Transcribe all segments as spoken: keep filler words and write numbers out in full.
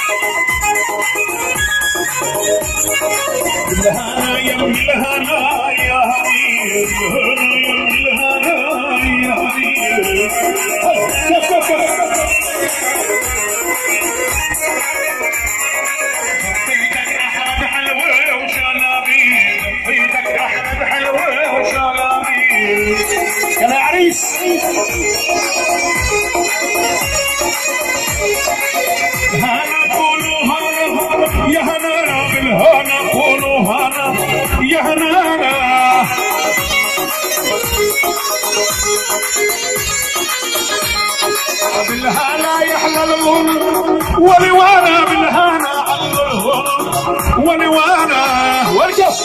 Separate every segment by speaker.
Speaker 1: الهنا يا ام الهنا يا هني الهنا يا هني فيتك احمد حلوه وشلابيل فيتك احمد حلوه وشلابيل يلا يا عريس هنا قولوا هنا يا هنا بالهنا قولوا هنا يا هنا بالهنا يحلى الغل ولوانا بالهنا على الغل ولوانا وارقص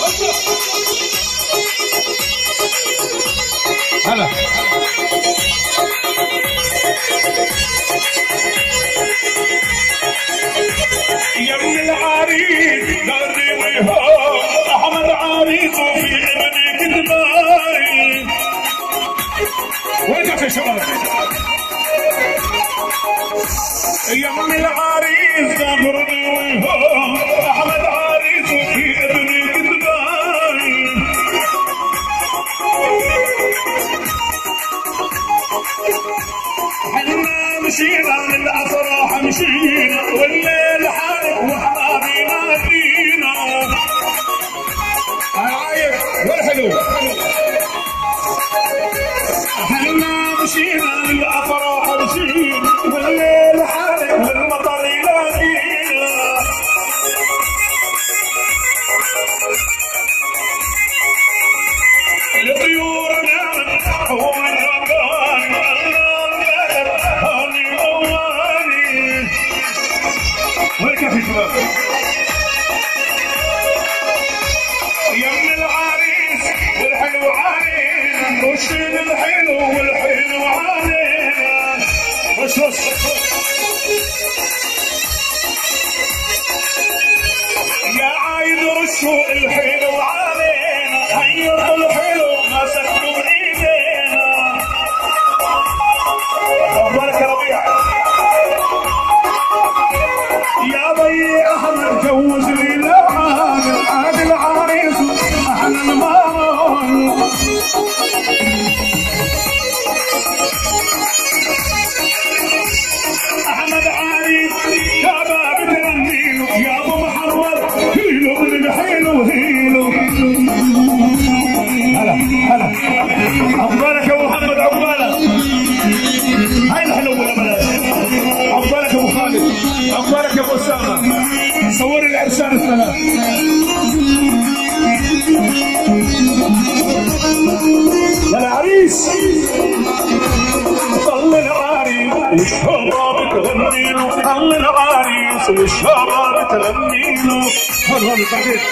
Speaker 1: هلا يا ابن العريس دري ويهو احمد عريس وفي ابني كتباي وين يا شباب يا ابن العريس دري ويهو احمد عريس وفي ابني كتباي حنا مشينا للافراح مشينا والليل حارق واحبابنا فينا عايش والحلو حنا مشينا للافراح مشينا والليل حارق والمطر يلاقينا الطيور نامت هو الربان هاني مواني وين يا شباب يا ام العريس والحلو علينا وشيل الحلو والحلو علينا بس بس يا عايد رشوا الحلو علينا هيروا الحلو مسكوا بايدينا أخبارك يا ربيع يا ضي احمد جوز لي العادل عادل عريس احلى المال احمد عريس شباب تغنيله يا ابو محمد هيلو من الحيلو هيلو هلا هلا عقبالك يا ابو محمد عقبالك هاي الحلو ولا بلاش عقبالك يا ابو خالد عقبالك يا ابو اسامه صور العرسان الثلاث يا العريس طل العريس والشباب تغنيله طل العريس والشباب تغنيله هون هون بعدين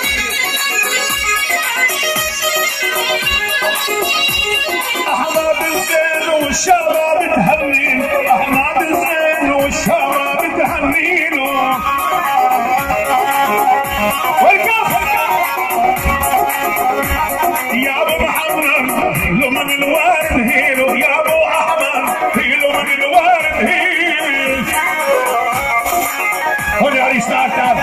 Speaker 1: احمد الزين والشباب تهنيله احمد الزين والشباب تهنيله والكف يا ابو محمد هيلو من الوارد هيلو يا ابو احمد هيلو من الوارد هيلو هون يا عريس تعال تعال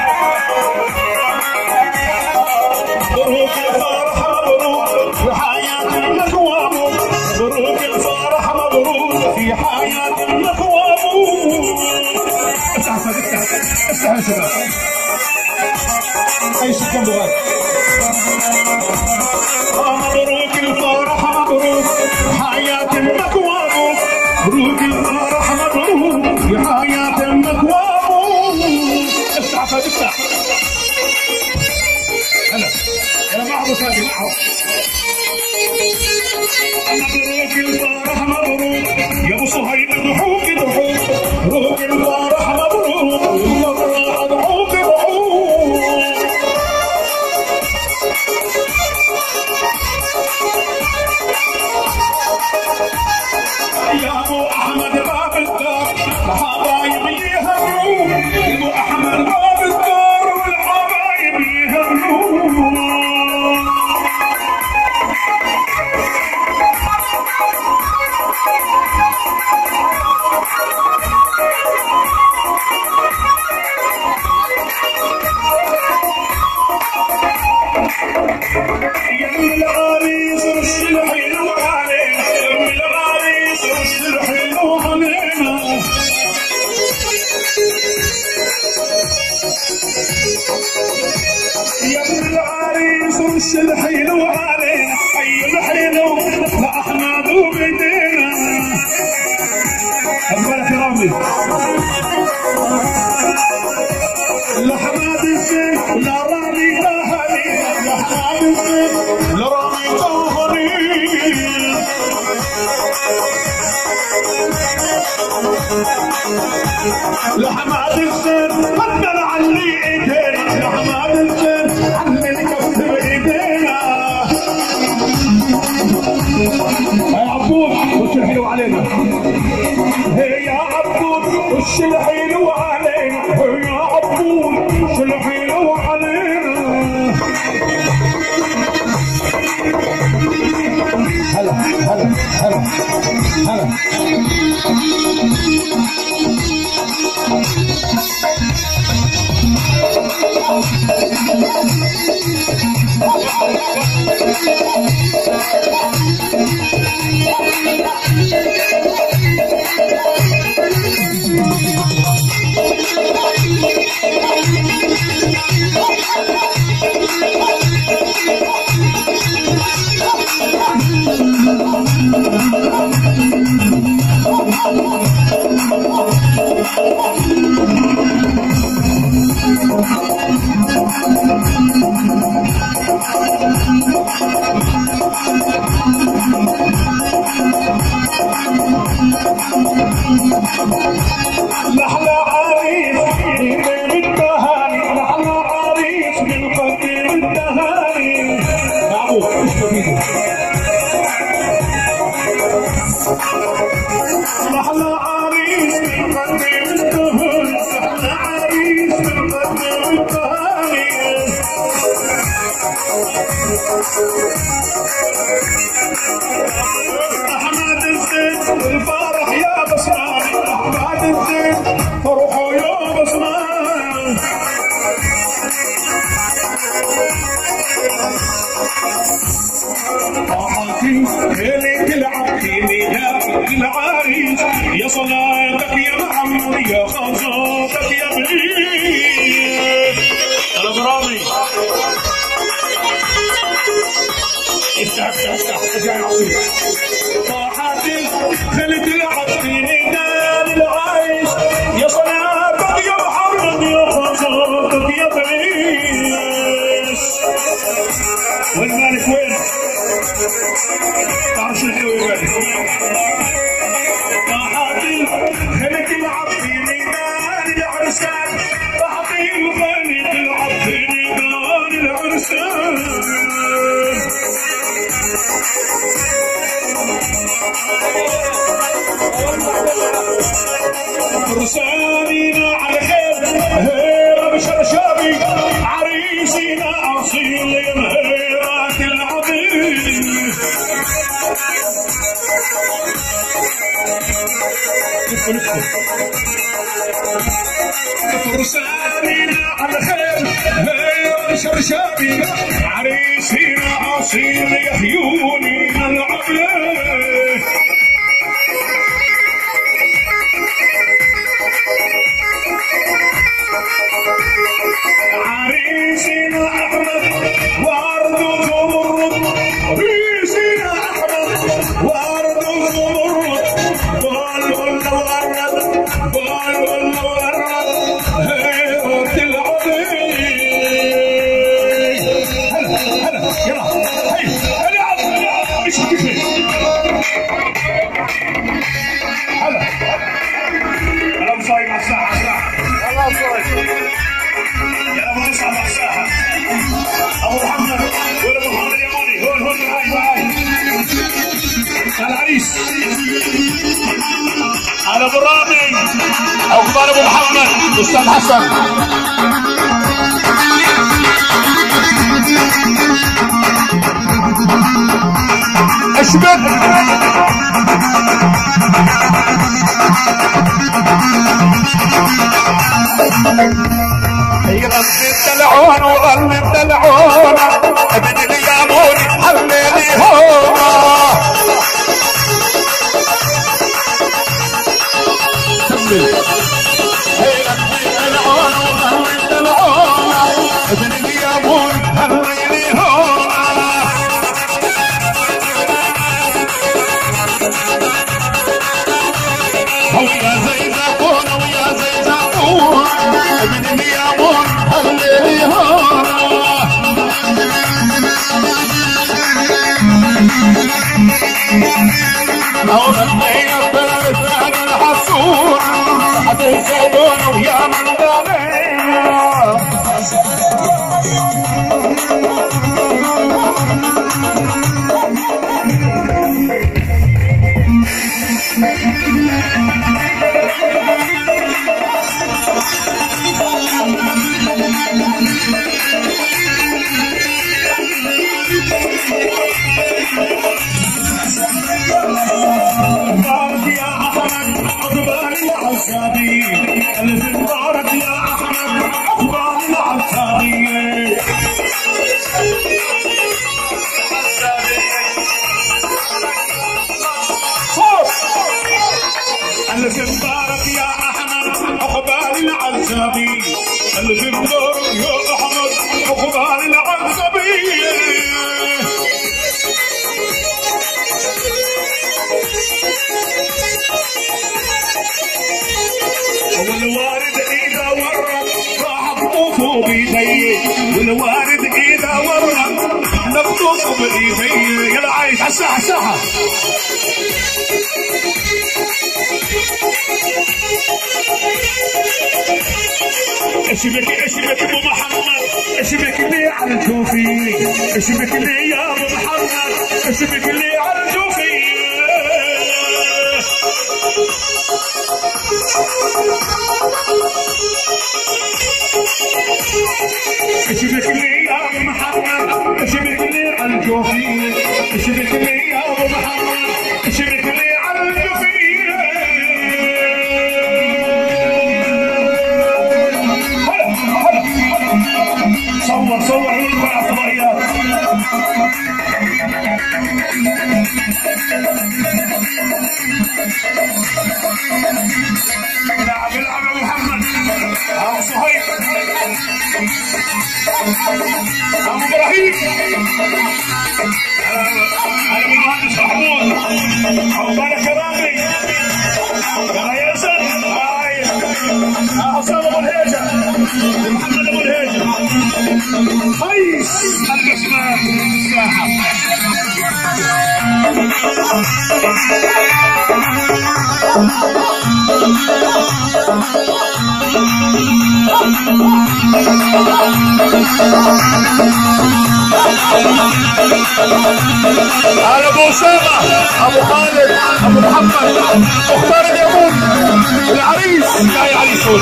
Speaker 1: مبروك الفرح مبروك في حياة المكوى مبروك الفرح مبروك في حياة المكوى افتح افتح افتح يا شباب اي سكان بغاد مبروك الفرح مبروك في حياة المكوى مبروك الفرح مبروك في حياة المكوى افتح افتح هلا يا بعض ثاني معه مبروك الفرح مبروك يا ابو صهيب ضحوك ضحوك مبروك الفرح مبروك والله ضحوك ضحوك يا ابو احمد باب الدار الحبايب يهنوك يا ابو احمد باب الدار والحبايب يهنوك يا ابن العريس رش الحلو علينا يا ابن العريس رش الحلو علينا يا ابن العريس رش الحلو علينا حي الحلو لأحمد وبدينا أقبلك يا رامي لحماد الزين لا رامي لا هني لحماد الزين لا رامي لا هني لحماد الزين قدر علي ايدينا لحماد الزين علي الكف بايدينا يا عبود وش الحلو علينا يا عبود وش الحلو علينا يا عبود وش الحلو علينا هلا هلا هلا هلا لحلى عريس من التهاني لحلى عريس من قديم التهاني يا ابو لحلى عريس من قديم التهاني لحلى عريس من قديم التهاني احمد الزين والفرح يا بصراني احمد الزين فرحوا يا بصراني طاحتي ليلك العبتيني يا العريس يا صلاتك يا محمد يا خزاتك يا بليل الغرامي افتح افتح افتح ارجع العصير طاحتي خلت العبتيني نال العريس يا صلاتك يا محمد يا خزاتك يا بليل وين مالك وين؟ تعرف شو الحلو يا ولد؟ طاحتي خلت العبتيني نال العرسان طاحتي خلت العبتيني نال العرسان فرسانينا على خير هيرة بشرشابي عريسينا أصيل يا مهيرات العظيم فرسانينا على خير هيرة بشرشابي عريسينا أصيل يا عيوني العظيم عريسنا احمد وارض زمرد عريسنا احمد وارض زمرد قال ولا ورد قال ولا ورد هيرة العظيم هلا هلا يلا هي هلا مش كيفي هلا انا مصايب على الساحه الساحه والله صايب يا ابو نصعد على الساحه ابو محمد ولا ابو محمد اليماني هون هون معاي معاي العريس على ابو رامي او كبار ابو محمد استاذ حسن اشبك
Speaker 2: يغني الدلعون وغني الدلعون ابن اليامون حليلي هوما كمل يغني الدلعون وغني الدلعون ابن اليامون حليلي هوما ويا زيزابون ويا زيزابون ابن اليامون هللي هونا لو غنينا بلسان الحصون حتيسابون ويا من دانينا
Speaker 1: مبارك يا احمد اخبار العسابية الف مبارك يا احمد اخبار العسابية الف مبارك يا احمد اخبار العسابية والوارد اذا ورد راح اطوفه بايدي والوارد اذا ورد نبطوفه بايدي يلا عايش على الساحه الساحه اشبك اشبك ابو محمد اشبك لي على الجوفي اشبك لي يا ابو محمد اشبك لي على الجوفي اشبك لي يا ابو محمد اشبك لي على الجوفي اشبك لي يا ابو محمد اشبك لي على الجوفي صور صور ونقول على الفضائيات العب العب يا محمد ابو صهيب ابو ابراهيم على المهندس محمود عقبالك يا رامي يا ياسر هاي حسام ابو الهيجه محمد ابو الهيجه قيس البسمان الساحه
Speaker 2: على ابو اسامه ابو خالد ابو محمد مختار اليمون العريس جاي علي صوت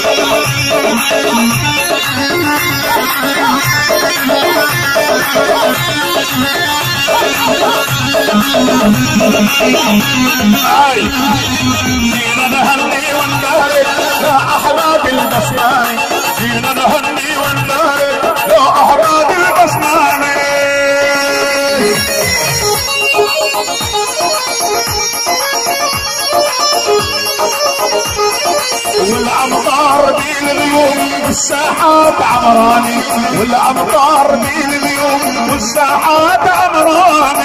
Speaker 2: هاي جينا نهني ونبارك يا احباب البسماني جينا نهني ونبارك يا احباب البسماني والامطار بين اليوم والساحات عمراني والامطار بين اليوم والساحات عمراني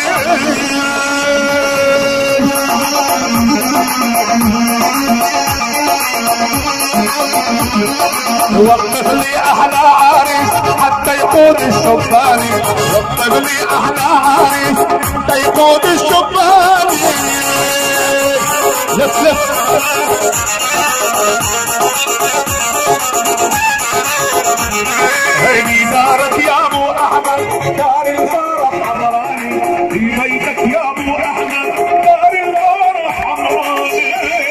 Speaker 2: وقف لي احلى عريس حتى يقود الشباني وقف لي احلى عريس حتى يقود الشباني لف لف هيني دارك يا ابو احمد دار الفرح عمراني في بيتك يا ابو احمد دار الفرح عمراني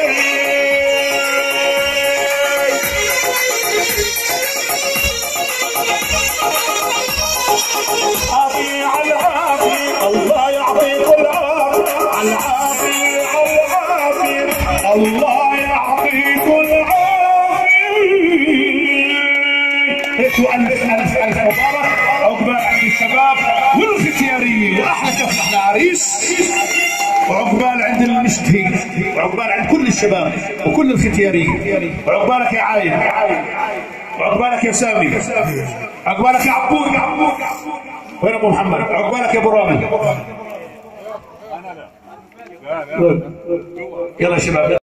Speaker 2: عافي على العافي الله يعطيك العافيه على العافيه على العافيه الله يعطيك العافيه
Speaker 1: والف الف الف مبارك. عقبال عند الشباب والختياريين واحلى كف احلى عريس. وعقبال عند المشتهي، وعقبال عند كل الشباب وكل الختياريين. وعقبالك يا عايد، وعقبالك يا سامي، عقبالك يا عبود. وين ابو محمد؟ عقبالك يا ابو رامي. يلا يا شباب.